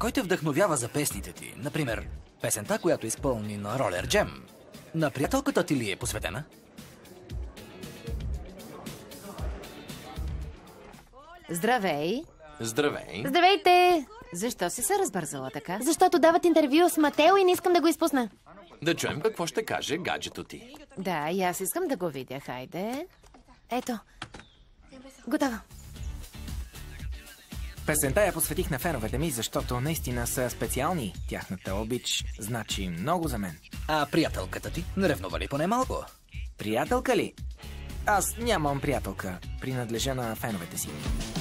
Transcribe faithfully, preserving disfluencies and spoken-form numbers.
кой те вдъхновява за песните ти? Например, песента, която изпълни на Ролер Джем. На приятелката ти ли е посветена? Здравей! Здравей! Здравейте! Защо си се разбързала така? Защото дават интервю с Матео и не искам да го изпусна. Да чуем какво ще каже гаджето ти. Да, и аз искам да го видя, хайде. Ето. Готово. Песента я посветих на феновете ми, защото наистина са специални. Тяхната обич значи много за мен. А приятелката ти? Не ревнува ли поне малко? Приятелка ли? Аз нямам приятелка. Принадлежа на феновете си.